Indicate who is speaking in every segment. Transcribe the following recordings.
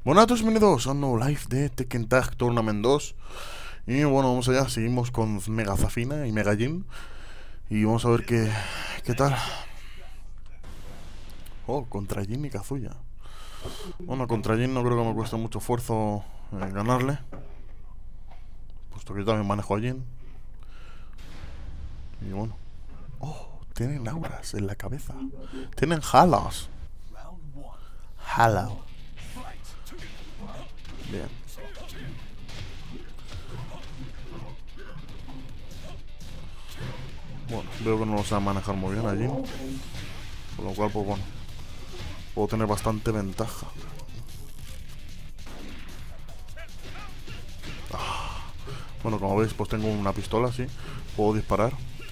Speaker 1: Bueno a todos, bienvenidos a un nuevo live de Tekken Tag Tournament 2. Y bueno, vamos allá, seguimos con Mega Zafina y Mega Jin. Y vamos a ver qué tal. Oh, contra Jin y Kazuya. Bueno, contra Jin no creo que me cueste mucho esfuerzo ganarle, puesto que yo también manejo a Jin. Y bueno. Oh, tienen auras en la cabeza. Tienen halos. Halo. Bien. Bueno, veo que no lo saben manejar muy bien allí, por lo cual, pues bueno, puedo tener bastante ventaja. Bueno, como veis, pues tengo una pistola así, puedo disparar.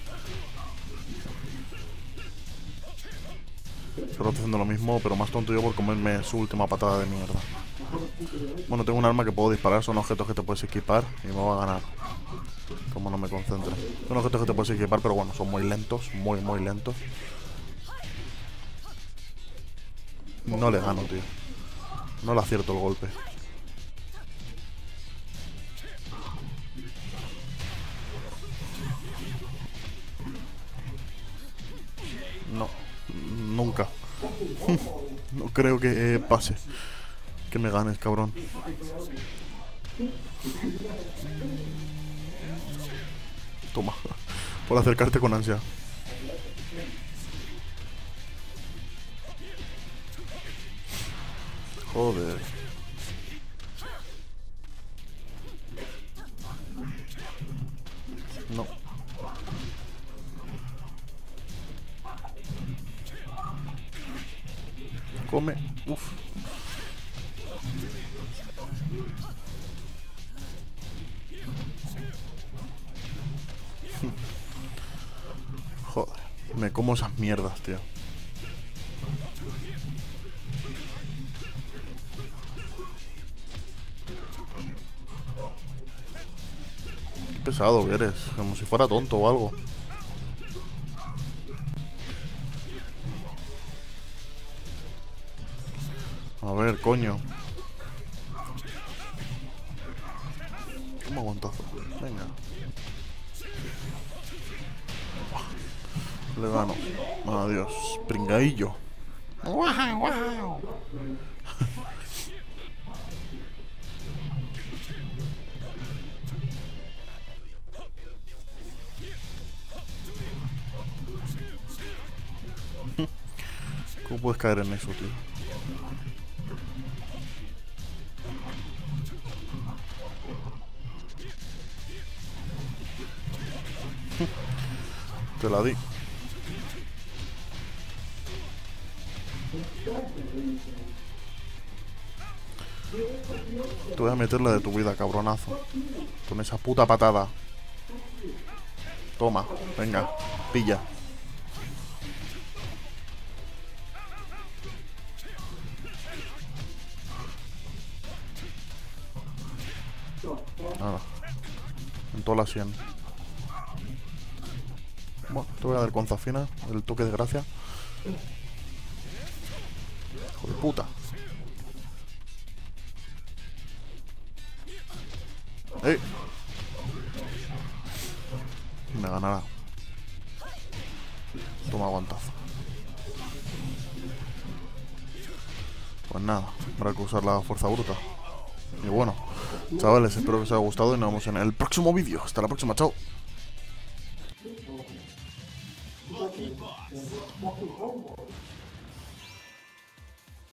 Speaker 1: Solo estoy haciendo lo mismo, pero más tonto yo por comerme su última patada de mierda. Bueno, tengo un arma que puedo disparar, son objetos que te puedes equipar y me va a ganar. Como no me concentre. Son objetos que te puedes equipar, pero bueno, son muy lentos, muy lentos. No le gano, tío. No le acierto el golpe. No, nunca. No creo que pase. Que me ganes, cabrón. Toma. Por acercarte con ansia. Joder. No. Come. Uf. Joder. Me como esas mierdas, tío. Qué pesado que eres. Como si fuera tonto o algo. A ver, coño. Toma aguantazo. Venga. Le gano. Adiós. Pringadillo. ¡Guau, guau! ¿Cómo puedes caer en eso, tío? Te la di. Te voy a meter la de tu vida, cabronazo. Con esa puta patada. Toma, venga, pilla. Nada. En toda la sien. Bueno, te voy a dar con Zafina, el toque de gracia. Hijo de puta. ¡Ey! Me ganará. Toma aguantazo. Pues nada, habrá que usar la fuerza bruta. Y bueno, chavales, espero que os haya gustado y nos vemos en el próximo vídeo. Hasta la próxima, chao.